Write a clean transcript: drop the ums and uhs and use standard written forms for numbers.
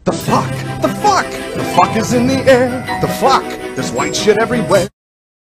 The fuck? The fuck? The fuck is in the air. The fuck? There's white shit everywhere.